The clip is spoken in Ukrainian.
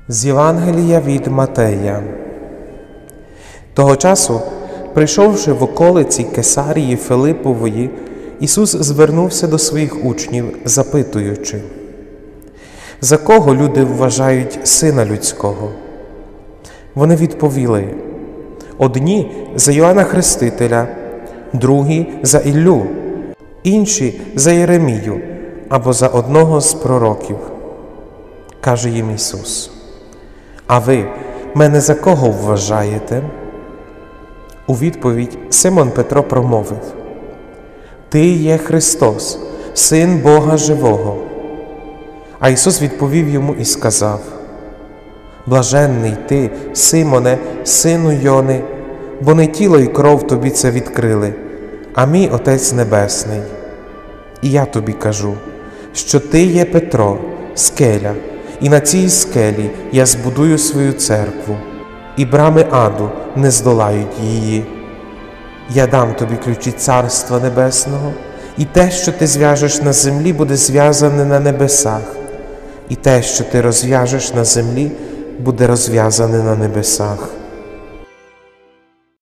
З Євангелія від Матея. Того часу, прийшовши в околиці Кесарії Филипової, Ісус звернувся до своїх учнів, запитуючи: «За кого люди вважають Сина Людського?» Вони відповіли: «Одні за Йоанна Хрестителя, другі за Іллю, інші за Єремію або за одного з пророків». Каже їм Ісус: «А ви мене за кого вважаєте?» У відповідь Симон Петро промовив: «Ти є Христос, Син Бога Живого». А Ісус відповів йому і сказав: «Блаженний ти, Симоне, сину Йони, бо не тіло й кров тобі це відкрили, а мій Отець Небесний. І я тобі кажу, що ти є Петро, скеля, і на цій скелі я збудую свою церкву, і брами аду не здолають її. Я дам тобі ключі Царства Небесного, і те, що ти зв'яжеш на землі, буде зв'язане на небесах, і те, що ти розв'яжеш на землі, буде розв'язане на небесах».